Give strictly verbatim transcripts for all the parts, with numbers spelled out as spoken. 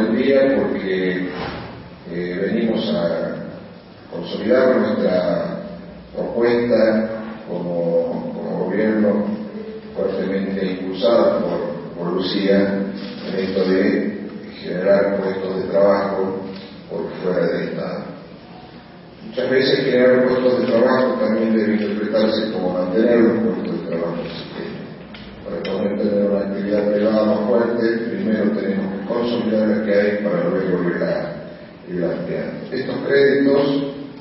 buen día porque eh, venimos a consolidar nuestra propuesta como, como gobierno fuertemente impulsado por, por Lucía en esto de generar puestos de trabajo por fuera del Estado. Muchas veces generar puestos de trabajo también debe interpretarse como mantener los puestos de trabajo en el sistema. Para poder tener una actividad privada más fuerte, primero tenemos que consolidar la que hay para luego irla, irla ampliando. Estos créditos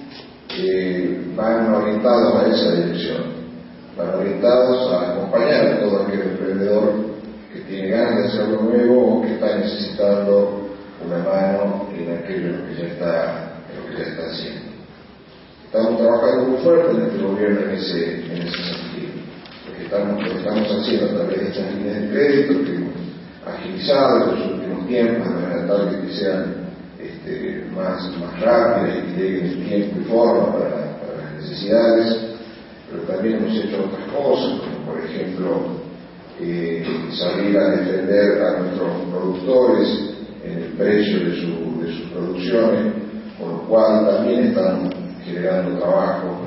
eh, van orientados a esa dirección, van orientados a acompañar a todo aquel emprendedor que tiene ganas de hacer algo nuevo o que está necesitando una mano en aquello que ya está, en lo que ya está haciendo. Estamos trabajando muy fuerte en este gobierno en ese, en ese sentido, porque estamos, lo estamos haciendo a través de estas líneas de crédito que hemos agilizado en los últimos tiempos, de manera tal que sean este, más, más rápidas y que lleguen en tiempo y forma para, para las necesidades, pero también hemos hecho otras cosas, como por ejemplo eh, salir a defender a nuestros productores en el precio de, su, de sus producciones, con lo cual también estamos generando trabajo,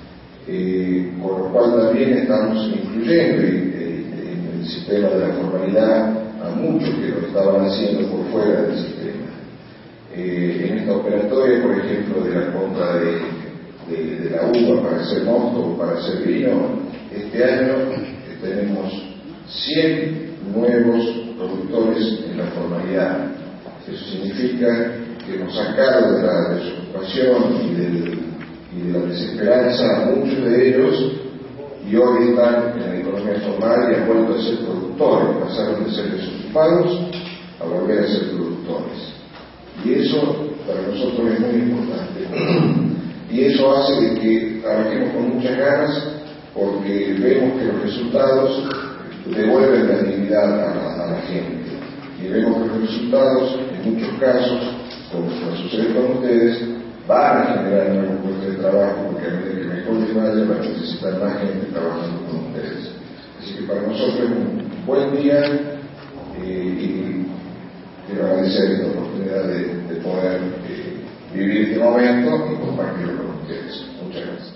eh, con lo cual también estamos incluyendo eh, en el sistema de la formalidad a muchos que lo estaban haciendo por fuera del sistema. Eh, en esta operatoria, por ejemplo, de la compra de, de, de la uva para hacer mosto o para hacer vino, este año eh, tenemos cien nuevos productores en la formalidad. Eso significa que hemos sacado de la desocupación y, del, y de la desesperanza a muchos de ellos, y hoy están en la economía formal y han vuelto a ser productores, pasaron de ser desocupados a volver a ser productores. Y eso para nosotros es muy importante. Y eso hace de que trabajemos con muchas ganas, porque vemos que los resultados devuelven la dignidad a la, a la gente. Y vemos que los resultados, en muchos casos, como va a suceder con ustedes, van a generar nuevos puestos de trabajo, porque a medida que mejor les vaya, van a necesitar más gente trabajando con ustedes. Así que para nosotros es un buen día eh, y quiero agradecer esta oportunidad de, de poder eh, vivir este momento y compartirlo con ustedes. Muchas gracias.